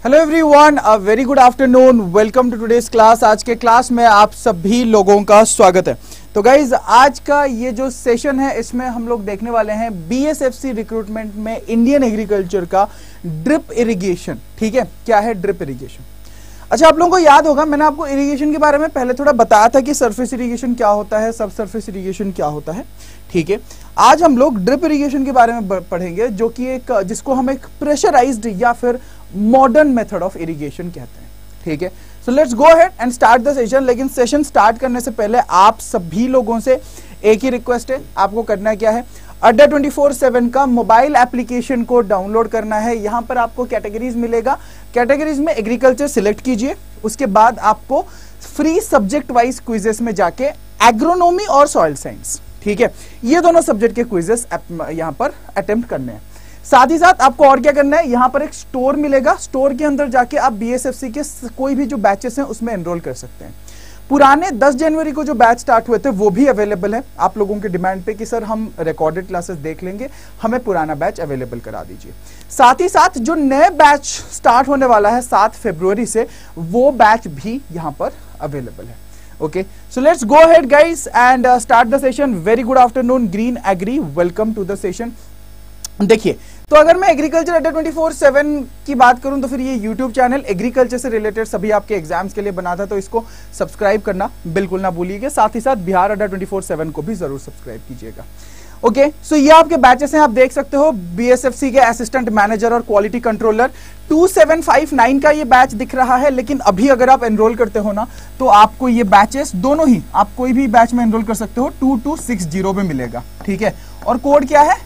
Hello everyone, a very good afternoon. Welcome to today's class. आज के class में आप सभी लोगों का स्वागत है। तो गाइज, आज का ये जो सेशन है इसमें हम लोग देखने वाले हैं बीएसएफसी रिक्रूटमेंट में इंडियन एग्रीकल्चर का ड्रिप इरिगेशन। ठीक है, क्या है ड्रिप इरिगेशन? अच्छा, आप लोगों को याद होगा मैंने आपको इरिगेशन के बारे में पहले थोड़ा बताया था कि सरफेस इरिगेशन क्या होता है, सब सरफेस इरिगेशन क्या होता है। ठीक है, आज हम लोग ड्रिप इरिगेशन के बारे में पढ़ेंगे, जो कि एक जिसको हम एक प्रेशराइज्ड या फिर मॉडर्न मेथड ऑफ इरिगेशन कहते हैं। ठीक है, so let's go ahead and start the session. लेकिन सेशन स्टार्ट करने से पहले आप सभी लोगों से एक ही रिक्वेस्ट है, आपको करना क्या है, अड्डा 24/7 का मोबाइल एप्लीकेशन को डाउनलोड करना है। यहां पर आपको कैटेगरीज मिलेगा, कैटेगरीज में एग्रीकल्चर सिलेक्ट कीजिए। उसके बाद आपको फ्री सब्जेक्ट वाइज क्विजेस में जाके एग्रोनॉमी और सॉइल साइंस, ठीक है, ये दोनों सब्जेक्ट के क्विजेस यहां पर अटेम्प्ट करने हैं। साथ ही साथ आपको और क्या करना है, यहां पर एक स्टोर मिलेगा, स्टोर के अंदर जाके आप बीएसएफसी के कोई भी जो बैचेस हैं उसमें एनरोल कर सकते हैं। पुराने 10 जनवरी को जो बैच स्टार्ट हुए थे वो भी अवेलेबल है। आप लोगों के डिमांड पे कि सर हम रिकॉर्डेड क्लासेस देख लेंगे, हमें पुराना बैच अवेलेबल करा दीजिए। साथ ही साथ जो नए बैच स्टार्ट होने वाला है 7 फरवरी से, वो बैच भी यहां पर अवेलेबल है। Okay, so let's go ahead guys and start the session. Very good afternoon Green Agri, welcome to the session. देखिए, तो अगर मैं एग्रीकल्चर अड्डा 24/7 की बात करूं तो फिर ये यूट्यूब चैनल एग्रीकल्चर से रिलेटेड सभी आपके एग्जाम्स के लिए बना था, तो इसको सब्सक्राइब करना बिल्कुल ना भूलिएगा। साथ ही साथ बिहार अड्डा 24/7 को भी जरूर सब्सक्राइब कीजिएगा। ओके, सो ये आपके बैचेस हैं, आप देख सकते हो बीएसएफसी के असिस्टेंट मैनेजर और क्वालिटी कंट्रोलर 2759 का ये बैच दिख रहा है। लेकिन अभी अगर आप एनरोल करते हो ना, तो आपको ये बैचेस दोनों ही, आप कोई भी बैच में एनरोल कर सकते हो, 2260 में मिलेगा। ठीक है, और कोड क्या है,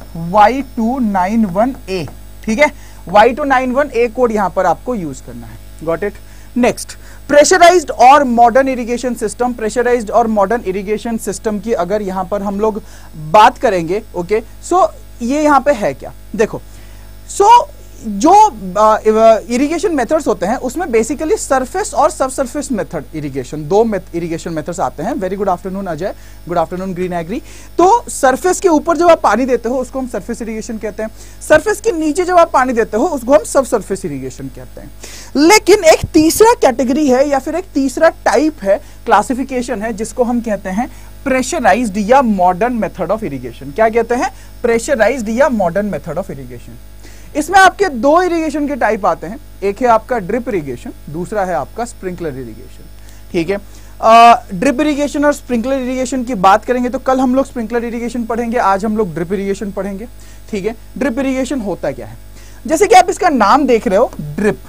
Y291A। ठीक है, Y291A कोड यहां पर आपको यूज करना है। Got it? नेक्स्ट, प्रेशराइज्ड और मॉडर्न इरिगेशन सिस्टम। प्रेशराइज्ड और मॉडर्न इरिगेशन सिस्टम की अगर यहां पर हम लोग बात करेंगे, ओके, सो ये यहां पे है क्या, देखो, सो जो इरिगेशन मेथड्स होते हैं उसमें बेसिकली सरफेस और सब सरफेस मेथड इरिगेशन, दो इरिगेशन मेथड्स आते हैं। Very good afternoon Ajay, good afternoon Green Agri. तो सरफेस के ऊपर जब आप पानी देते हो उसको हम सरफेस इरिगेशन कहते हैं, सरफेस के नीचे जब आप पानी देते हो उसको हम सब सरफेस इरिगेशन कहते हैं। लेकिन एक तीसरा कैटेगरी है या फिर एक तीसरा टाइप है, क्लासिफिकेशन है, जिसको हम कहते हैं प्रेशराइज्ड या मॉडर्न मेथड ऑफ इरिगेशन। क्या कहते हैं? प्रेशराइज्ड या मॉडर्न मेथड ऑफ इरिगेशन। इसमें आपके दो इरिगेशन के टाइप आते हैं, एक है आपका ड्रिप इरिगेशन, दूसरा है आपका स्प्रिंकलर इरिगेशन। ठीक है, ड्रिप इरिगेशन और स्प्रिंकलर इरिगेशन की बात करेंगे तो कल हम लोग स्प्रिंकलर इरिगेशन पढ़ेंगे, आज हम लोग ड्रिप इरिगेशन पढ़ेंगे। ठीक है, ड्रिप इरिगेशन होता क्या है, जैसे कि आप इसका नाम देख रहे हो, ड्रिप।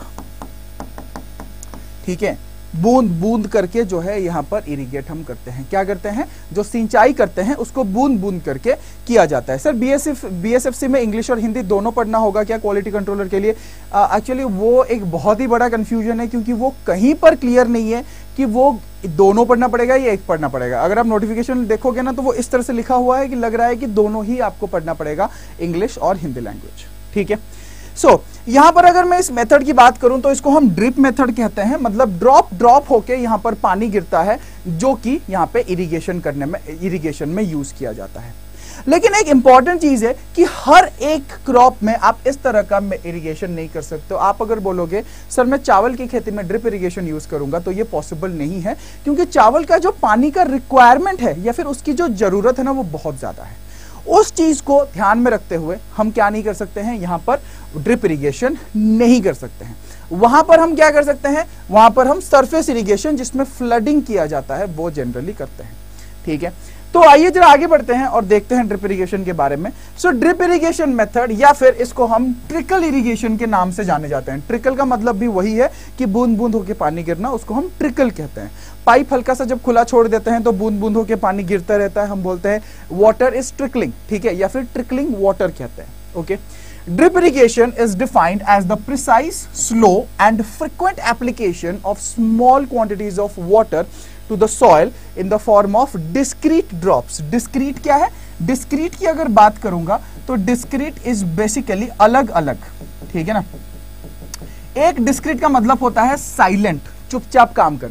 ठीक है, बूंद बूंद करके जो है यहां पर इरिगेट हम करते हैं। क्या करते हैं? जो सिंचाई करते हैं उसको बूंद बूंद करके किया जाता है। सर बीएसएफसी में इंग्लिश और हिंदी दोनों पढ़ना होगा क्या क्वालिटी कंट्रोलर के लिए? एक्चुअली वो एक बहुत ही बड़ा कंफ्यूजन है, क्योंकि वो कहीं पर क्लियर नहीं है कि वो दोनों पढ़ना पड़ेगा या एक पढ़ना पड़ेगा। अगर आप नोटिफिकेशन देखोगे ना तो वो इस तरह से लिखा हुआ है कि लग रहा है कि दोनों ही आपको पढ़ना पड़ेगा, इंग्लिश और हिंदी लैंग्वेज। ठीक है, सो यहां पर अगर मैं इस मेथड की बात करूं तो इसको हम ड्रिप मेथड कहते हैं, मतलब ड्रॉप ड्रॉप होके यहां पर पानी गिरता है, जो कि यहां पे इरिगेशन में यूज किया जाता है। लेकिन एक इंपॉर्टेंट चीज है कि हर एक क्रॉप में आप इस तरह का इरिगेशन नहीं कर सकते हो। आप अगर बोलोगे सर मैं चावल की खेती में ड्रिप इरिगेशन यूज करूंगा, तो ये पॉसिबल नहीं है, क्योंकि चावल का जो पानी का रिक्वायरमेंट है या फिर उसकी जो जरूरत है ना, वो बहुत ज्यादा है। उस चीज को ध्यान में रखते हुए हम क्या नहीं कर सकते हैं, यहां पर ड्रिप इरिगेशन नहीं कर सकते हैं। वहां पर हम क्या कर सकते हैं, वहां पर हम सरफेस इरिगेशन, जिसमें फ्लडिंग किया जाता है, वो जनरली करते हैं। ठीक है, तो आइए जरा आगे बढ़ते हैं और देखते हैं ड्रिप इरिगेशन के बारे में। सो ड्रिप इरिगेशन मेथड, या फिर इसको हम ट्रिकल इरिगेशन के नाम से जाने जाते हैं। ट्रिकल का मतलब भी वही है कि बूंद बूंद होकर पानी गिरना, उसको हम ट्रिकल कहते हैं। पाइप हल्का सा जब खुला छोड़ देते हैं तो बूंद बूंद होकर पानी गिरता रहता है, हम बोलते हैं वाटर इज ट्रिकलिंग। ठीक है, या फिर ट्रिकलिंग वाटर कहते हैं। Okay, drip irrigation is defined as the precise, slow and frequent application of small quantities of water to the soil in the form of discrete drops। discrete क्या है? discrete की अगर बात करूंगा तो discrete is basically अलग अलग। ठीक है ना, एक discrete का मतलब होता है साइलेंट, चुपचाप काम करना।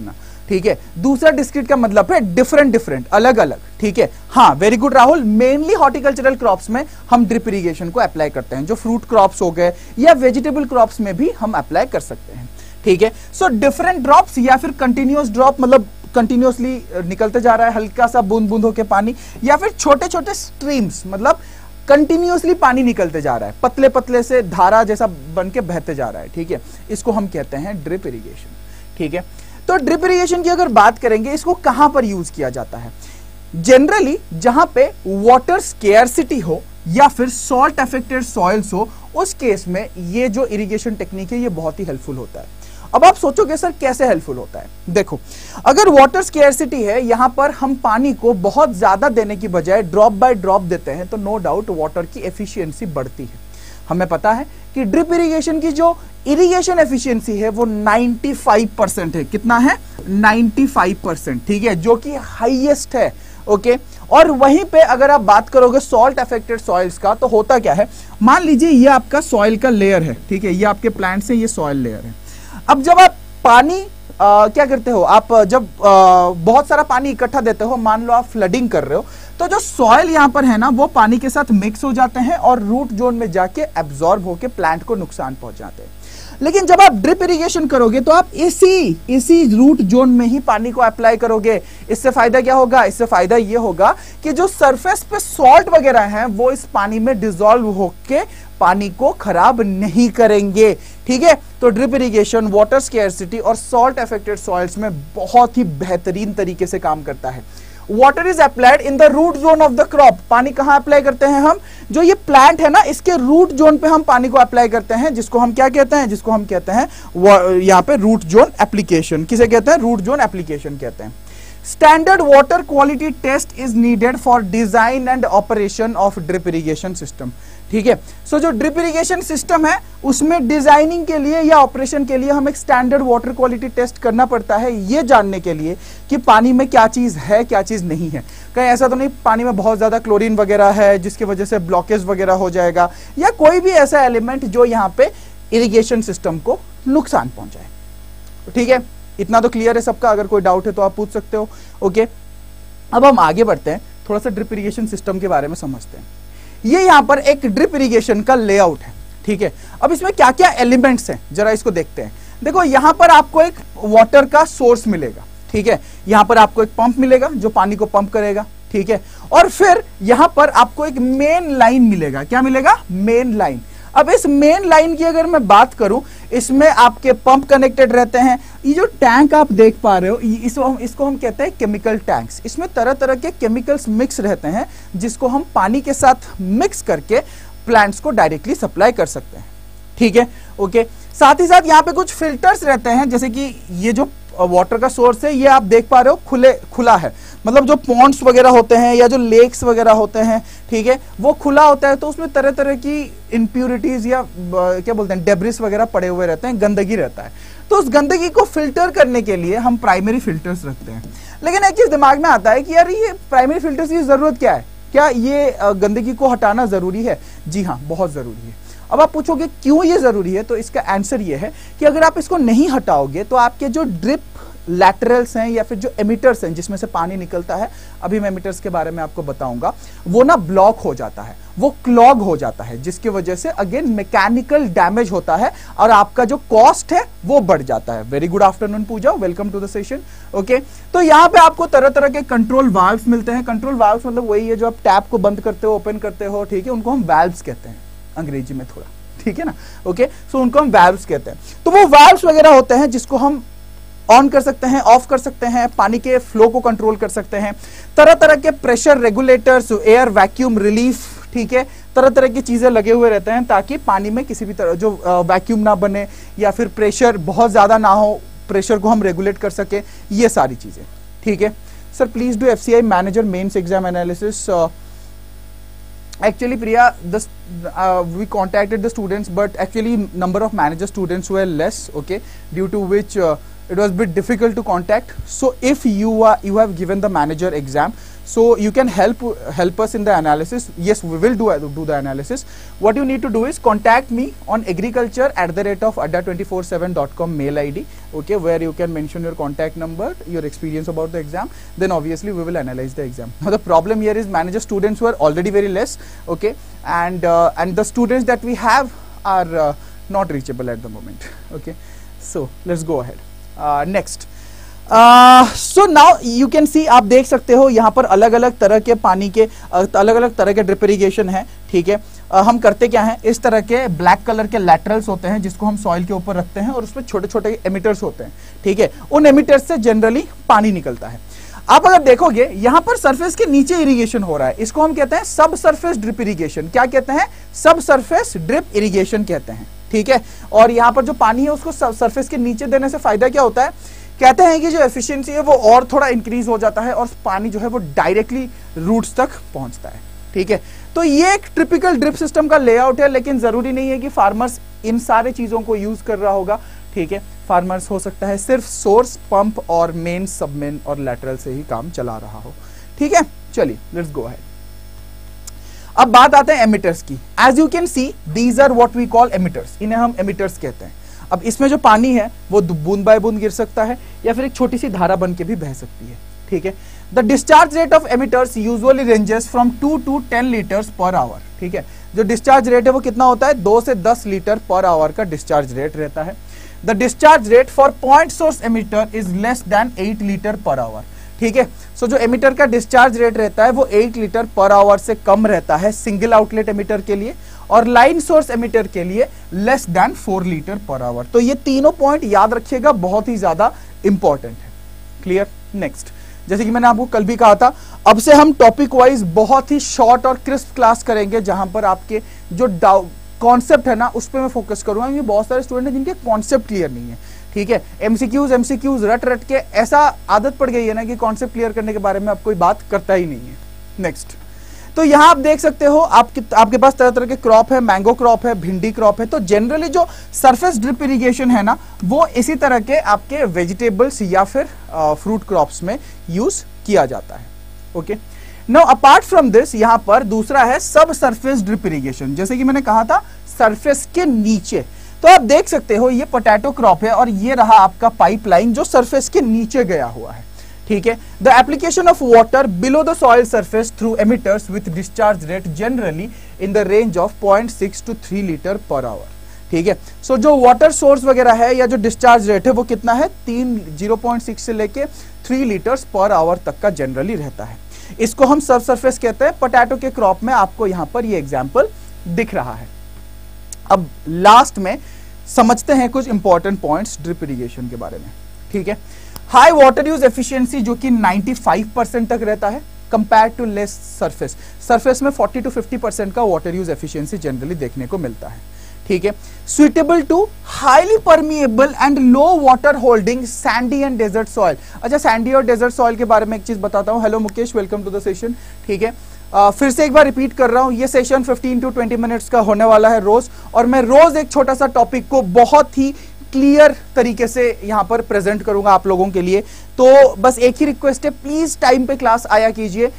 ठीक है। दूसरा डिस्क्रीट का मतलब है डिफरेंट डिफरेंट, अलग अलग, ठीक है। हाँ, very good Rahul, mainly horticultural crops में हम ड्रिप इरिगेशन को अप्लाई करते हैं, जो फ्रूट क्रॉप्स हो गए या वेजिटेबल क्रॉप्स में भी हम अप्लाई कर सकते हैं, ठीक है। सो डिफरेंट ड्रॉप्स या फिर कंटिन्यूअस ड्रॉप, मतलब कंटिन्यूअसली निकलते जा रहा है हल्का सा बूंद बूंद होकर पानी, या फिर छोटे छोटे स्ट्रीम्स, मतलब कंटिन्यूअसली पानी निकलते जा रहा है, पतले पतले से धारा जैसा बन के बहते जा रहा है, ठीक है। इसको हम कहते हैं ड्रिप इरिगेशन, ठीक है। तो ड्रिप इरिगेशन की अगर बात करेंगे, इसको कहां पर यूज किया जाता है? जनरली जहां पे वाटर स्केर्सिटी हो या फिर सॉल्ट अफेक्टेड सॉइल्स हो, उस केस में ये जो इरिगेशन टेक्निक है ये बहुत ही हेल्पफुल होता है। अब आप सोचोगे सर कैसे हेल्पफुल होता है? देखो, अगर वाटर स्केर्सिटी है, यहां पर हम पानी को बहुत ज्यादा देने की बजाय ड्रॉप बाय ड्रॉप देते हैं, तो नो डाउट वाटर की एफिशिएंसी बढ़ती है। हमें पता है कि ड्रिप इरिगेशन की जो इरिगेशन एफिशिएंसी है वो 95% है। कितना है? 95%, ठीक है, जो कि हाईएस्ट है, ओके। और वहीं पे अगर आप बात करोगे सॉल्ट अफेक्टेड सॉइल्स का, तो होता क्या है, मान लीजिए ये आपका सॉइल का लेयर है, ठीक है, ये आपके प्लांट्स है, ये सॉइल लेयर है। अब जब आप पानी क्या करते हो, आप जब बहुत सारा पानी इकट्ठा देते हो, मान लो आप फ्लडिंग कर रहे हो, तो जो सॉइल यहां पर है ना, वो पानी के साथ मिक्स हो जाते हैं और रूट जोन में जाके एब्जॉर्ब होके प्लांट को नुकसान पहुंचाते हैं। लेकिन जब आप ड्रिप इरिगेशन करोगे तो आप इसी रूट जोन में ही पानी को अप्लाई करोगे। इससे फायदा क्या होगा? इससे फायदा ये होगा कि जो सरफेस पे सॉल्ट वगैरह हैं वो इस पानी में डिसॉल्व होके पानी को खराब नहीं करेंगे, ठीक है। तो ड्रिप इरिगेशन वाटर स्केर्सिटी और सॉल्ट अफेक्टेड सॉइल्स में बहुत ही बेहतरीन तरीके से काम करता है। Water is applied in the root zone of the crop. पानी कहां अप्लाई करते हैं हम? जो ये प्लांट है ना, इसके रूट जोन पे हम पानी को अप्लाई करते हैं, जिसको हम क्या कहते हैं? जिसको हम कहते हैं यहां पे रूट जोन एप्लीकेशन। किसे कहते हैं? रूट जोन एप्लीकेशन कहते हैं। Standard water quality test is needed for design and operation of drip irrigation system, ठीक है। सो जो ड्रिप इरिगेशन सिस्टम है उसमें डिजाइनिंग के लिए या ऑपरेशन के लिए हम एक स्टैंडर्ड वाटर क्वालिटी टेस्ट करना पड़ता है, ये जानने के लिए कि पानी में क्या चीज है, क्या चीज नहीं है। कहीं ऐसा तो नहीं पानी में बहुत ज्यादा क्लोरीन वगैरह है जिसकी वजह से ब्लॉकेज वगैरह हो जाएगा, या कोई भी ऐसा एलिमेंट जो यहाँ पे इरिगेशन सिस्टम को नुकसान पहुंचाए, ठीक है। इतना तो क्लियर है सबका? अगर कोई डाउट है तो आप पूछ सकते हो, ओके। अब हम आगे बढ़ते हैं, थोड़ा सा ड्रिप इरिगेशन सिस्टम के बारे में समझते हैं। ये यहां पर एक ड्रिप इरिगेशन का लेआउट है, ठीक है। अब इसमें क्या क्या एलिमेंट्स हैं जरा इसको देखते हैं। देखो, यहां पर आपको एक वाटर का सोर्स मिलेगा, ठीक है। यहां पर आपको एक पंप मिलेगा जो पानी को पंप करेगा, ठीक है। और फिर यहां पर आपको एक मेन लाइन मिलेगा। क्या मिलेगा? Main line. अब इस मेन लाइन की अगर मैं बात करूं, इसमें आपके पंप कनेक्टेड रहते हैं। ये जो टैंक आप देख पा रहे हो, इसको हम कहते हैं केमिकल टैंक्स। इसमें तरह तरह के केमिकल्स मिक्स रहते हैं जिसको हम पानी के साथ मिक्स करके प्लांट्स को डायरेक्टली सप्लाई कर सकते हैं, ठीक है, ओके। साथ ही साथ यहाँ पे कुछ फिल्टर्स रहते हैं, जैसे कि ये जो वाटर का सोर्स है ये आप देख पा रहे हो खुला है, मतलब जो पॉन्ड्स वगैरह होते हैं या जो लेक्स वगैरह होते हैं, ठीक है, वो खुला होता है, तो उसमें तरह तरह की इम्प्यूरिटीज या क्या बोलते हैं डेब्रिस वगैरह पड़े हुए रहते हैं, गंदगी रहता है। तो उस गंदगी को फिल्टर करने के लिए हम प्राइमरी फिल्टर्स रखते हैं। लेकिन एक चीज दिमाग में आता है कि यार ये प्राइमरी फिल्टर्स की जरूरत क्या है? क्या ये गंदगी को हटाना जरूरी है? जी हाँ, बहुत जरूरी है। अब आप पूछोगे क्यों ये जरूरी है, तो इसका आंसर ये है कि अगर आप इसको नहीं हटाओगे तो आपके जो ड्रिप लैटरल्स हैं या फिर जो एमिटर्स हैं जिसमें से पानी निकलता है, अभी मैं एमिटर्स के बारे में आपको बताऊंगा, वो ना ब्लॉक हो जाता है, वो क्लॉग हो जाता है, जिसकी वजह से अगेन मैकेनिकल डैमेज होता है और आपका जो कॉस्ट है वो बढ़ जाता है। Very good afternoon Pooja, welcome to the session, okay. तो यहाँ पे आपको तरह तरह के कंट्रोल वाल्व्स मिलते हैं। कंट्रोल वाल्व्स मतलब वही है जो आप टैप को बंद करते हो, ओपन करते हो, ठीक है, उनको हम वाल्व्स कहते हैं अंग्रेजी में थोड़ा, ठीक है ना, ओके। सो उनको हम वाल्व्स कहते हैं। तो वो वाल्व्स वगैरह होते हैं जिसको हम ऑन कर सकते हैं, ऑफ कर सकते हैं, पानी के फ्लो को कंट्रोल कर सकते हैं। तरह तरह के pressure regulators, air vacuum relief, ठीक है, तरह तरह की चीजें लगे हुए रहते हैं ताकि पानी में किसी भी तरह जो वैक्यूम ना बने या फिर प्रेशर बहुत ज्यादा ना हो, प्रेशर को हम रेगुलेट कर सके, ये सारी चीजें, ठीक है। Sir please do FCI manager mains exam analysis. Actually Priya, we contacted the students, but actually number of manager students were less, okay, due to which it was a bit difficult to contact. So if you have given the manager exam, So you can help us in the analysis. Yes, we will do the analysis. What you need to do is contact me on agriculture@adda247.com mail ID, okay, where you can mention your contact number, your experience about the exam. Then obviously we will analyze the exam. Now the problem here is manager students who are already very less, okay, and the students that we have are not reachable at the moment, okay. So let's go ahead. Next. So now you can see, आप देख सकते हो यहाँ पर अलग अलग तरह के पानी के अलग अलग तरह के ड्रिप इरिगेशन है, ठीक है। हम करते क्या है, इस तरह के ब्लैक कलर के लैटरल्स होते हैं जिसको हम सॉइल के ऊपर रखते हैं और उसमें छोटे छोटे एमिटर्स होते हैं, ठीक है। उन एमिटर्स से जनरली पानी निकलता है। आप अगर देखोगे यहाँ पर सरफेस के नीचे इरिगेशन हो रहा है, इसको हम कहते हैं सब सरफेस ड्रिप इरिगेशन। क्या कहते हैं? सब सरफेस ड्रिप इरिगेशन कहते हैं, ठीक है। और यहाँ पर जो पानी है उसको सरफेस के नीचे देने से फायदा क्या होता है? कहते हैं कि जो एफिशिएंसी है वो और थोड़ा इंक्रीज हो जाता है और पानी जो है वो डायरेक्टली रूट्स तक पहुंचता है, ठीक है। तो ये एक टिपिकल ड्रिप सिस्टम का लेआउट है, लेकिन जरूरी नहीं है कि फार्मर्स इन सारे चीजों को यूज कर रहा होगा, ठीक है। फार्मर्स हो सकता है सिर्फ सोर्स, पंप और मेन, सबमेन और लैटरल से ही काम चला रहा हो, ठीक है। चलिए लेट्स गो अहेड। अब बात आते हैं एमिटर्स की। As you can see these are what we call emitters, इन्हें हम एमिटर्स कहते हैं। अब इसमें जो पानी है वो बूंद बाय बूंद गिर सकता है या फिर एक छोटी सी धारा बन के भी बह सकती है, ठीक है। The discharge rate of emitters usually ranges from 2 to 10 litres per hour, ठीक है। जो डिस्चार्ज रेट है वो कितना होता है? 2 से 10 लीटर पर आवर का डिस्चार्ज रेट रहता है। The discharge rate for point source emitter is less than 8 litre per hour, ठीक है। सो जो एमिटर का डिस्चार्ज रेट रहता है वो 8 लीटर पर आवर से कम रहता है सिंगल आउटलेट एमिटर के लिए, और लाइन सोर्स एमिटर के लिए less than 4 litre per hour. तो ये तीनों पॉइंट याद रखिएगा, बहुत ही ज्यादा इंपॉर्टेंट है। क्लियर? नेक्स्ट, जैसे कि मैंने आपको कल भी कहा था, अब से हम टॉपिक वाइज बहुत ही शॉर्ट और क्रिस्प क्लास करेंगे, जहां पर आपके जो कॉन्सेप्ट है ना उस पर मैं फोकस करूंगा, क्योंकि बहुत सारे स्टूडेंट हैं जिनके कॉन्सेप्ट क्लियर नहीं है, ठीक है। एमसीक्यूज रट रट के ऐसा आदत पड़ गई है ना कि कॉन्सेप्ट क्लियर करने के बारे में अब कोई बात करता ही नहीं है। नेक्स्ट, तो यहां आप देख सकते हो आपके पास तरह तरह के क्रॉप है, मैंगो क्रॉप है, भिंडी क्रॉप है। तो जनरली जो सरफेस ड्रिप इरिगेशन है ना वो इसी तरह के आपके वेजिटेबल्स या फिर फ्रूट क्रॉप्स में यूज किया जाता है, okay. Now apart from this, यहां पर दूसरा है सब सरफेस ड्रिप इरिगेशन। जैसे कि मैंने कहा था सरफेस के नीचे, तो आप देख सकते हो ये पोटैटो क्रॉप है और ये रहा आपका पाइपलाइन जो सरफेस के नीचे गया हुआ है, ठीक है। The application of water below the soil surface through emitters with discharge rate generally in the range of 0.6 to 3 litre per hour, ठीक है। सो जो वाटर सोर्स वगैरह है या जो डिस्चार्ज रेट है वो कितना है? 0.6 से लेके 3 लीटर्स पर आवर तक का जनरली रहता है। इसको हम सब सरफेस कहते हैं। पोटैटो के क्रॉप में आपको यहां पर ये एग्जाम्पल दिख रहा है। अब लास्ट में समझते हैं कुछ इंपॉर्टेंट पॉइंट्स ड्रिप इरिगेशन के बारे में, ठीक है। हाई वाटर यूज एफिशिएंसी जो कि 95% तक रहता है compare to less surface. Surface में 40 to 50% का वाटर यूज एफिशिएंसी जनरली देखने को मिलता है, ठीक है। Suitable to highly permeable and low water holding sandy and desert soil. अच्छा, सैंडी और डेजर्ट सॉइल के बारे में एक चीज बताता हूं। Hello Mukesh, welcome to the session, ठीक है। फिर से एक बार रिपीट कर रहा हूं, ये सेशन 15 to 20 मिनट्स का होने वाला है रोज, और मैं रोज एक छोटा सा टॉपिक को बहुत ही क्लियर तरीके से यहां पर प्रेजेंट करूंगा आप लोगों के लिए। तो बस एक ही रिक्वेस्ट है, प्लीज टाइम पे क्लास आया कीजिए।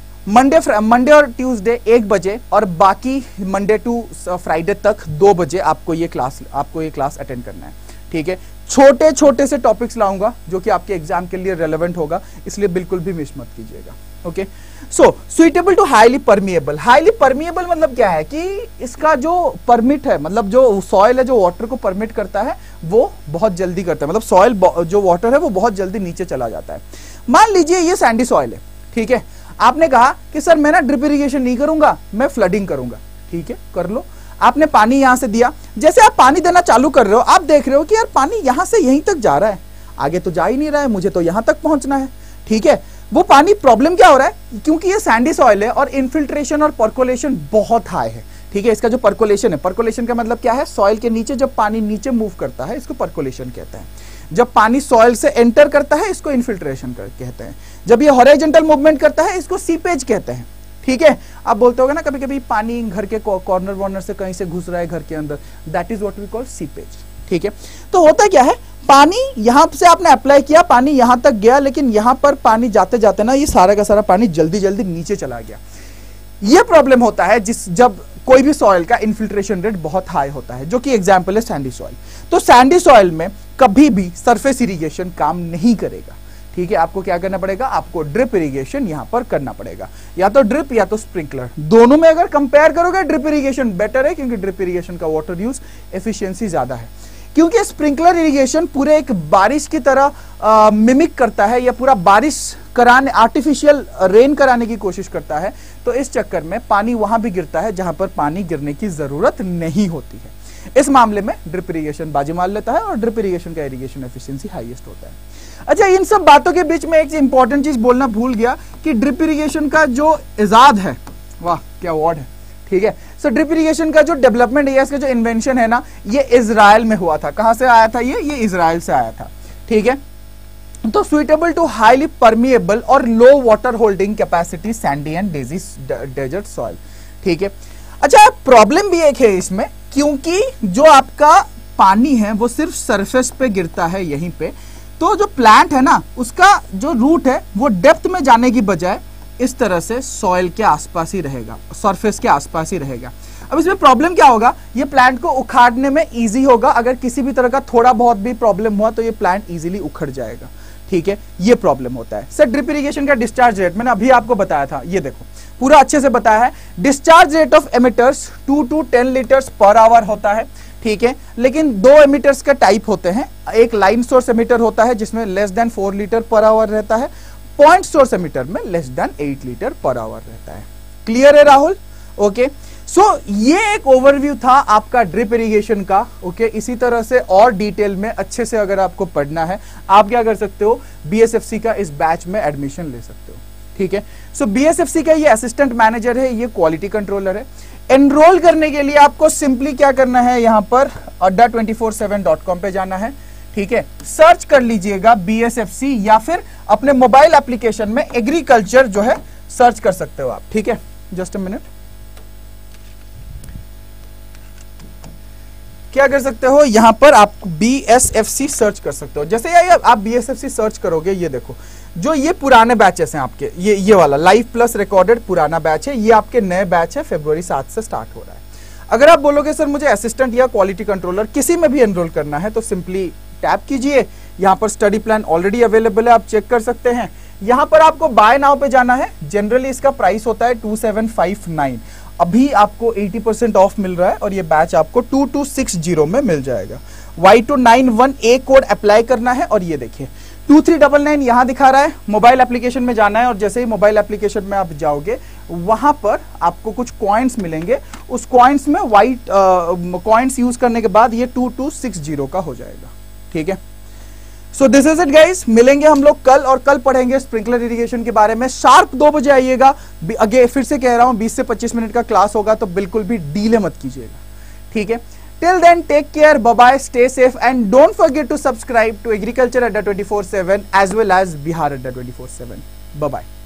मंडे और ट्यूसडे 1 बजे और बाकी मंडे टू फ्राइडे तक 2 बजे आपको ये क्लास अटेंड करना है, ठीक है। छोटे छोटे से टॉपिक्स लाऊंगा जो कि आपके एग्जाम के लिए रेलेवेंट होगा, इसलिए बिल्कुल भी मिस मत कीजिएगा, okay. So suitable to highly permeable. Highly permeable मतलब क्या है कि इसका जो परमिट है, मतलब जो सॉइल है जो वाटर को परमिट करता है वो बहुत जल्दी करता है, मतलब सॉइल जो वाटर है वो बहुत जल्दी नीचे चला जाता है। मान लीजिए ये सैंडी सॉइल है, ठीक है। आपने कहा कि सर मैं ना ड्रिप इरिगेशन नहीं करूंगा, मैं फ्लडिंग करूंगा, ठीक है, कर लो। आपने पानी यहां से दिया, जैसे आप पानी देना चालू कर रहे हो आप देख रहे हो कि यार पानी यहां से यहीं तक जा रहा है, आगे तो जा ही नहीं रहा है, मुझे तो यहां तक पहुंचना है, ठीक है। वो पानी प्रॉब्लम क्या हो रहा है, क्योंकि ये सैंडी सॉइल है और इन्फिल्ट्रेशन और पर्कोलेशन बहुत हाई है, ठीक है। इसका जो पर्कोलेशन है, पर्कोलेशन का मतलब क्या है, सॉइल के नीचे जब पानी नीचे मूव करता है इसको पर्कोलेशन कहते हैं। जब पानी सॉइल से एंटर करता है इसको इन्फिल्ट्रेशन कहते हैं। जब ये हॉरिजॉन्टल मूवमेंट करता है इसको सीपेज कहते हैं, ठीक है। आप बोलते होगे ना कभी कभी पानी घर के कॉर्नर वॉर्नर से कहीं से घुस रहा है घर के अंदर, that is what we call seepage, ठीक है। तो होता क्या है, पानी यहां से आपने अप्लाई किया, पानी यहां तक गया, लेकिन यहां पर पानी जाते जाते ना ये सारा का सारा पानी जल्दी जल्दी नीचे चला गया। ये प्रॉब्लम होता है जब कोई भी सॉइल का इन्फिल्ट्रेशन रेट बहुत हाई होता है, जो कि एग्जांपल है सैंडी सॉइल। तो सैंडी सॉइल में कभी भी सरफेस इरिगेशन काम नहीं करेगा, ठीक है। आपको क्या करना पड़ेगा, आपको ड्रिप इरिगेशन यहां पर करना पड़ेगा, या तो ड्रिप या तो स्प्रिंकलर। दोनों में अगर कंपेयर करोगे ड्रिप इरिगेशन बेटर है, क्योंकि ड्रिप इरिगेशन का वाटर यूज एफिशिएंसी ज्यादा है। क्योंकि स्प्रिंकलर इरिगेशन पूरे एक बारिश की तरह मिमिक करता है, या पूरा बारिश कराने, आर्टिफिशियल रेन कराने की कोशिश करता है, तो इस चक्कर में पानी वहां भी गिरता है जहां पर पानी गिरने की जरूरत नहीं होती है। इस मामले में ड्रिप इरिगेशन बाजी मार लेता है और ड्रिप इरिगेशन का इरिगेशन एफिशिएंसी हाईएस्ट होता है। अच्छा, इन सब बातों के बीच में एक इंपॉर्टेंट चीज बोलना भूल गया कि ड्रिप इरिगेशन का जो इजाद है, वाह क्या वर्ड है, ठीक है। सो ड्रिप इरिगेशन का जो डेवलपमेंट है, इसका जो इन्वेंशन है ना, ये इजराइल में हुआ था। कहां से आया था ये इजराइल से आया था, ठीक है। तो सुइटेबल टू हाईली परमिएबल और low water holding capacity sandy and desert soil, ठीक है। अच्छा, प्रॉब्लम भी एक है इसमें, क्योंकि जो आपका पानी है वो सिर्फ सरफेस पे गिरता है यहीं पे, तो जो प्लांट है ना उसका जो रूट है वो डेप्थ में जाने की बजाय इस तरह से सॉइल के आसपास ही रहेगा, सरफेस के आसपास ही रहेगा। अब इसमें प्रॉब्लम क्या होगा, ये प्लांट को उखाड़ने में इजी होगा। अगर किसी भी तरह का थोड़ा बहुत भी प्रॉब्लम हुआ तो ये प्लांट इजीली उखड़ जाएगा, ठीक है। ये प्रॉब्लम होता है। सर ड्रिप इरिगेशन का डिस्चार्ज रेट मैंने अभी आपको बताया था, ये देखो पूरा अच्छे से बताया है। Discharge rate of emitters 2 to 10 litres per hour होता है, ठीक है। लेकिन दो एमिटर्स का टाइप होते हैं, एक लाइन सोर्स एमिटर होता है जिसमें less than 4 litre per hour रहता है, पॉइंट सोर्स एमिटर में less than 8 litre per hour रहता है। क्लियर है राहुल? ओके, सो ये एक ओवरव्यू था आपका ड्रिप इरिगेशन का, ओके। इसी तरह से और डिटेल में अच्छे से अगर आपको पढ़ना है, आप क्या कर सकते हो, बीएसएफसी का इस बैच में एडमिशन ले सकते हो, ठीक है। सो बीएसएफसी का ये असिस्टेंट मैनेजर है, ये क्वालिटी कंट्रोलर है। एनरोल करने के लिए आपको सिंपली क्या करना है, यहां पर adda247.com पे जाना है, ठीक है। सर्च कर लीजिएगा बीएसएफसी, या फिर अपने मोबाइल एप्लीकेशन में एग्रीकल्चर जो है सर्च कर सकते हो आप, ठीक है। जस्ट अ मिनट, क्या कर सकते हो, यहां पर आप बीएसएफसी सर्च कर सकते हो। जैसे आप बीएसएफसी सर्च करोगे, ये देखो जो ये पुराने बैचेस हैं आपके, ये वाला लाइव प्लस रिकॉर्डेड पुराना बैच है, ये आपके नए बैच है, February 7 से स्टार्ट हो रहा है। अगर आप बोलोगे सर मुझे असिस्टेंट या क्वालिटी कंट्रोलर किसी में भी एनरोल करना है, तो सिंपली टैप कीजिए, यहां पर स्टडी प्लान ऑलरेडी अवेलेबल है, आप चेक कर सकते हैं। यहां पर आपको बाय नाउ पे जाना है। जनरली इसका प्राइस होता है 2759, अभी आपको 80% ऑफ मिल रहा है, और ये बैच आपको 2260 में मिल जाएगा। Y291A कोड अप्लाई करना है, और ये देखिए 2399 यहां दिखा रहा है। मोबाइल एप्लीकेशन में जाना है, और जैसे ही मोबाइल एप्लीकेशन में आप जाओगे, वहां पर आपको कुछ कॉइन्स मिलेंगे। उस कॉइन्स में वाइट कॉइन्स यूज करने के बाद ये 2260 का हो जाएगा, ठीक है। So this is it guys, मिलेंगे हम लोग कल, और कल पढ़ेंगे स्प्रिंकलर इरिगेशन के बारे में। शार्प 2 बजे आइएगा। अगे फिर से कह रहा हूं 20 से 25 मिनट का क्लास होगा, तो बिल्कुल भी डीले मत कीजिएगा, ठीक है। Till then, take care, bye-bye, stay safe, and don't forget to subscribe to Agriculture Adda 24/7 as well as Bihar Adda 24/7. Bye-bye.